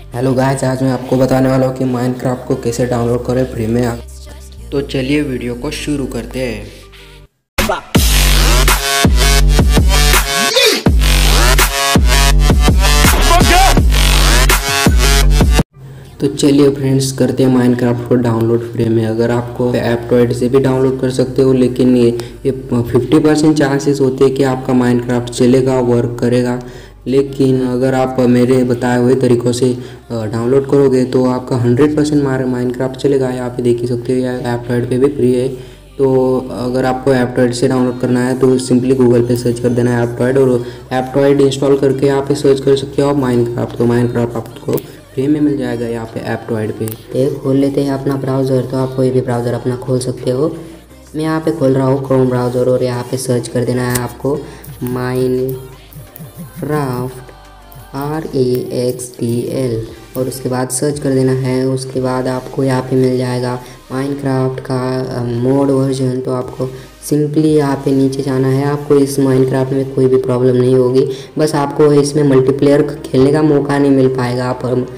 Hello guys, आज मैं आपको बताने वाला हूँ कि माइनक्राफ्ट को कैसे डाउनलोड करें फ्री में। तो चलिए वीडियो को शुरू करते हैं। तो चलिए फ्रेंड्स, करते हैं माइनक्राफ्ट को डाउनलोड फ्री में। अगर आपको एप्टॉइड से भी डाउनलोड कर सकते हो, लेकिन ये 50% चांसेस होते हैं कि आपका माइनक्राफ्ट चलेगा, वर्क करेगा। लेकिन अगर आप मेरे बताए हुए तरीक़ों से डाउनलोड करोगे तो आपका 100% माइनक्राफ्ट चलेगा। यहाँ पे देख ही सकते हो, या एप्टॉइड पे भी फ्री है। तो अगर आपको एप्टॉइड से डाउनलोड करना है तो सिंपली गूगल पे सर्च कर देना है एप्टॉइड, और एप्टॉइड इंस्टॉल करके यहाँ पे सर्च कर सकते हो आप माइनक्राफ्ट। तो माइनक्राफ्ट आपको फ्री में मिल जाएगा यहाँ पे एप्टॉइड पे। ये खोल लेते हैं अपना ब्राउज़र। तो आप कोई भी ब्राउज़र अपना खोल सकते हो। मैं यहाँ पे खोल रहा हूँ क्रोम ब्राउज़र, और यहाँ पे सर्च कर देना है आपको माइनक्राफ्ट REXTL, और उसके बाद सर्च कर देना है। उसके बाद आपको यहाँ पे मिल जाएगा माइनक्राफ्ट का मोड वर्जन। तो आपको सिंपली यहाँ पे नीचे जाना है। आपको इस माइनक्राफ्ट में कोई भी प्रॉब्लम नहीं होगी, बस आपको इसमें मल्टीप्लेयर खेलने का मौका नहीं मिल पाएगा।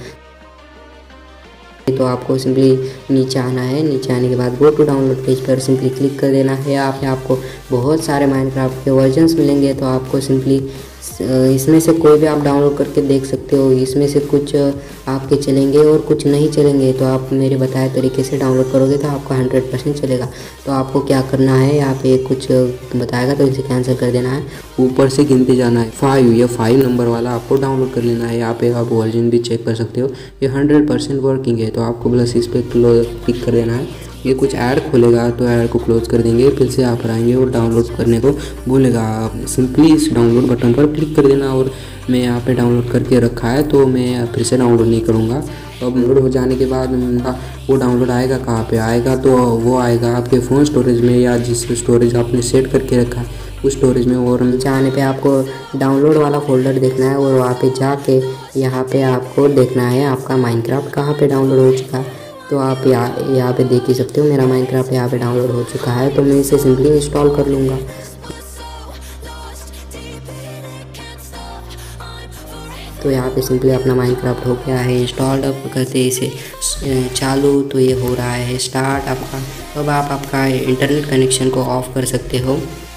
तो आपको सिंपली नीचे आना है। नीचे आने के बाद गो टू डाउनलोड पेज पर सिंपली क्लिक कर देना है। आपको बहुत सारे माइनक्राफ्ट के वर्जन्स मिलेंगे। तो आपको सिंपली इसमें से कोई भी आप डाउनलोड करके देख सकते हो। इसमें से कुछ आपके चलेंगे और कुछ नहीं चलेंगे। तो आप मेरे बताए तरीके से डाउनलोड करोगे तो आपका 100% चलेगा। तो आपको क्या करना है, यहाँ पे कुछ बताएगा तो इसे कैंसिल कर देना है। ऊपर से गिनते जाना है 5, या 5 नंबर वाला आपको डाउनलोड कर लेना है। यहाँ पे आप वर्जन भी चेक कर सकते हो, ये 100% वर्किंग है। तो आपको बस इस पर क्लिक कर देना है। ये कुछ ऐड खोलेगा तो ऐड को क्लोज कर देंगे, फिर से आप आएंगे और डाउनलोड करने को बोलेगा। आप सिंपली इस डाउनलोड बटन पर क्लिक कर देना। और मैं यहाँ पे डाउनलोड करके रखा है, तो मैं फिर से डाउनलोड नहीं करूँगा। तो डाउनलोड हो जाने के बाद वो डाउनलोड आएगा, कहाँ पे आएगा, तो वो आएगा आपके फ़ोन स्टोरेज में, या जिस स्टोरेज आपने सेट करके रखा है उस स्टोरेज में। और नीचे आने पे आपको डाउनलोड वाला फोल्डर देखना है, और वहाँ पे जाके यहाँ पे आपको देखना है आपका माइनक्राफ्ट कहाँ पे डाउनलोड हो चुका है। तो आप यहाँ पे देख ही सकते हो, मेरा माइनक्राफ्ट यहाँ पे डाउनलोड हो चुका है। तो मैं इसे सिंपली इंस्टॉल कर लूँगा। तो यहाँ पे सिंपली अपना माइनक्राफ्ट हो गया है इंस्टॉल्ड। अब करते इसे चालू, तो ये हो रहा है स्टार्ट आपका। अब आप आपका इंटरनेट कनेक्शन को ऑफ कर सकते हो।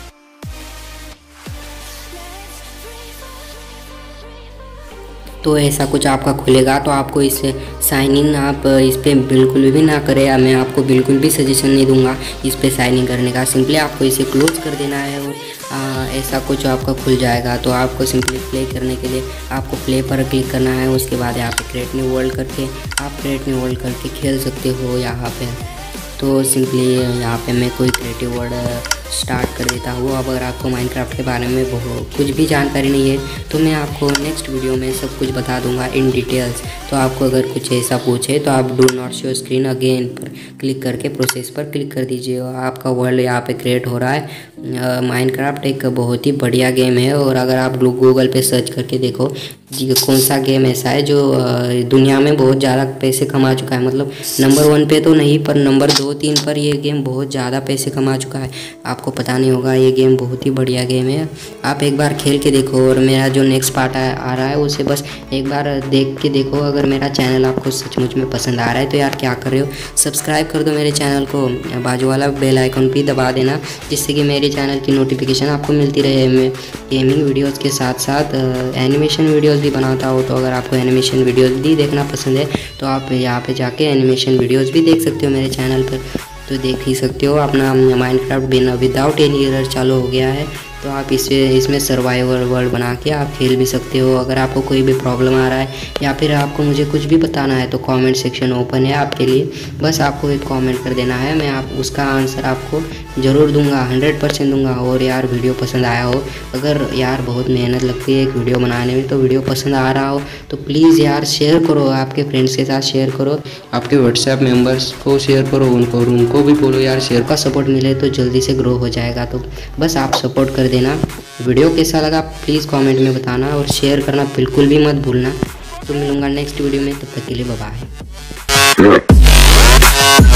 तो ऐसा कुछ आपका खुलेगा। तो आपको इसे साइन इन आप इस पर बिल्कुल भी ना करें। मैं आपको बिल्कुल भी सजेशन नहीं दूंगा इस पर साइन इन करने का। सिंपली आपको इसे क्लोज कर देना है, और ऐसा कुछ आपका खुल जाएगा। तो आपको सिंपली प्ले करने के लिए आपको प्ले पर क्लिक करना है। उसके बाद यहाँ पे क्रिएट न्यू वर्ल्ड करके आप क्रिएट न्यू वर्ल्ड करके खेल सकते हो यहाँ पे। तो सिंपली यहाँ पे मैं कोई क्रिएटिव वर्ल्ड स्टार्ट कर देता हूँ। अब अगर आपको माइनक्राफ्ट के बारे में कुछ भी जानकारी नहीं है तो मैं आपको नेक्स्ट वीडियो में सब कुछ बता दूंगा इन डिटेल्स। तो आपको अगर कुछ ऐसा पूछे तो आप do not show screen again पर क्लिक करके प्रोसेस पर क्लिक कर दीजिए। आपका वर्ल्ड यहाँ पे क्रिएट हो रहा है। माइनक्राफ्ट एक बहुत ही बढ़िया गेम है, और अगर आप गूगल पे सर्च करके देखो कौन सा गेम ऐसा है जो दुनिया में बहुत ज़्यादा पैसे कमा चुका है। मतलब नंबर 1 पे तो नहीं, पर नंबर 2, 3 पर ये गेम बहुत ज़्यादा पैसे कमा चुका है। आपको पता नहीं होगा, ये गेम बहुत ही बढ़िया गेम है। आप एक बार खेल के देखो, और मेरा जो नेक्स्ट पार्ट आ रहा है उसे बस एक बार देख के देखो। अगर मेरा चैनल आपको सचमुच में पसंद आ रहा है तो यार क्या कर रहे हो, सब्सक्राइब कर दो मेरे चैनल को। बाजू वाला बेल आइकन भी दबा देना, जिससे कि मेरे चैनल की नोटिफिकेशन आपको मिलती रहे। मैं गेमिंग वीडियोज़ के साथ साथ एनिमेशन वीडियोज़ भी बनाता हूँ। तो अगर आपको एनिमेशन वीडियोज़ भी देखना पसंद है तो आप यहाँ पे जाके एनिमेशन वीडियोज़ भी देख सकते हो मेरे चैनल पर। तो देख ही सकते हो अपना माइनक्राफ्ट बिना विदाउट एनी एरर चालू हो गया है। तो आप इसमें सर्वाइवल वर्ल्ड बना के आप खेल भी सकते हो। अगर आपको कोई भी प्रॉब्लम आ रहा है या फिर आपको मुझे कुछ भी बताना है तो कमेंट सेक्शन ओपन है आपके लिए। बस आपको एक कमेंट कर देना है, मैं उसका आंसर आपको ज़रूर दूंगा, 100% दूंगा। और यार वीडियो पसंद आया हो, अगर यार बहुत मेहनत लगती है एक वीडियो बनाने में, तो वीडियो पसंद आ रहा हो तो प्लीज़ यार शेयर करो, आपके फ्रेंड्स के साथ शेयर करो, आपके व्हाट्सएप मेम्बर्स को शेयर करो, उनको भी बोलो यार शेयर का सपोर्ट मिले तो जल्दी से ग्रो हो जाएगा। तो बस आप सपोर्ट कर देना। वीडियो कैसा लगा प्लीज़ कमेंट में बताना, और शेयर करना बिल्कुल भी मत भूलना। तो मिलूंगा नेक्स्ट वीडियो में, तब तक के लिए बाय बाय।